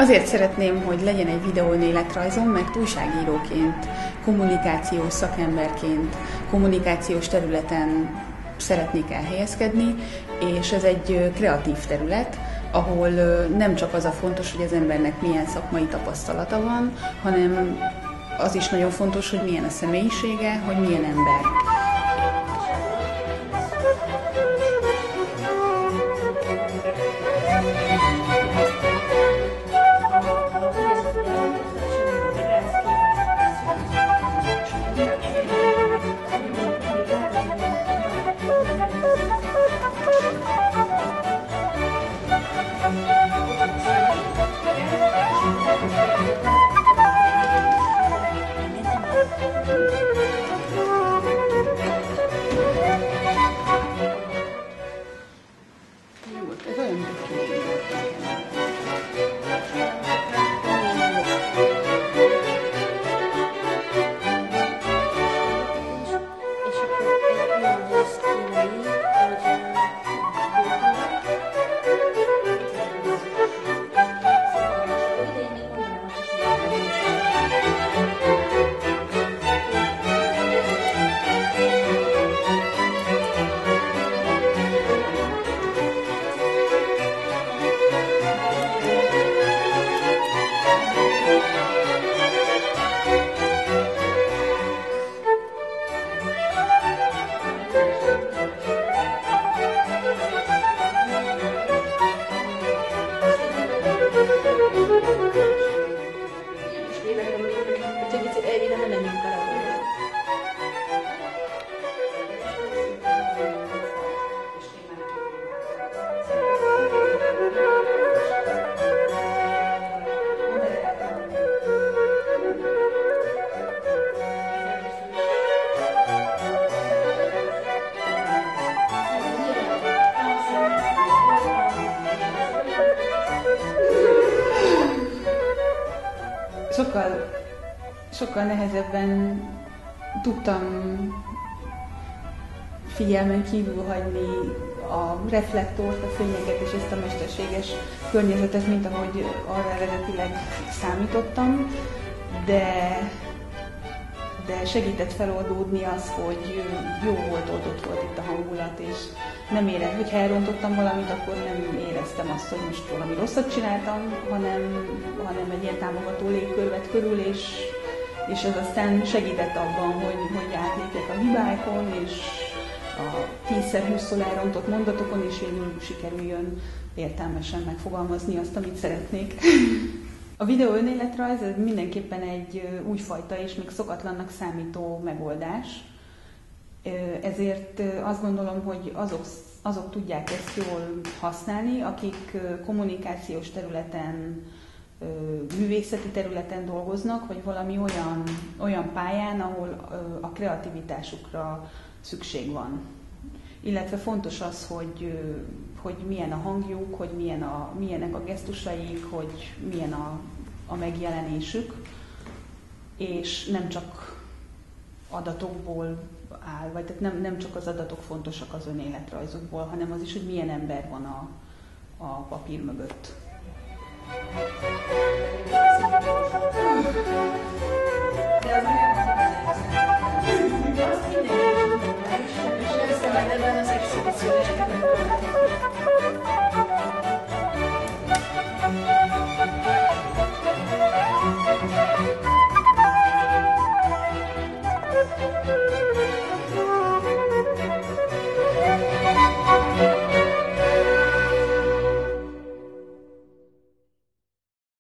Azért szeretném, hogy legyen egy videóönéletrajzom, mert újságíróként, kommunikációs szakemberként, kommunikációs területen szeretnék elhelyezkedni, és ez egy kreatív terület, ahol nem csak az a fontos, hogy az embernek milyen szakmai tapasztalata van, hanem az is nagyon fontos, hogy milyen a személyisége, hogy milyen ember. Sokkal nehezebben tudtam figyelmen kívül hagyni a reflektort, a fényeket és ezt a mesterséges környezetet, mint ahogy arra eredetileg számítottam, de segített feloldódni az, hogy jó volt, ott volt itt a hangulat, és nem éreztem, hogyha elrontottam valamit, akkor nem éreztem azt, hogy most valami rosszat csináltam, hanem egy ilyen támogató légkör vett körül, és az aztán segített abban, hogy átlépjek a hibákon, és a 10-20-szor elrontott mondatokon, és végül sikerüljön értelmesen megfogalmazni azt, amit szeretnék. A videó önéletrajz mindenképpen egy újfajta és még szokatlannak számító megoldás. Ezért azt gondolom, hogy azok tudják ezt jól használni, akik kommunikációs területen, művészeti területen dolgoznak, vagy valami olyan pályán, ahol a kreativitásukra szükség van. Illetve fontos az, hogy milyen a hangjuk, hogy milyenek a gesztusaik, hogy milyen a megjelenésük, és nem csak adatokból áll, vagy tehát nem csak az adatok fontosak az önéletrajzokból, hanem az is, hogy milyen ember van a papír mögött. De az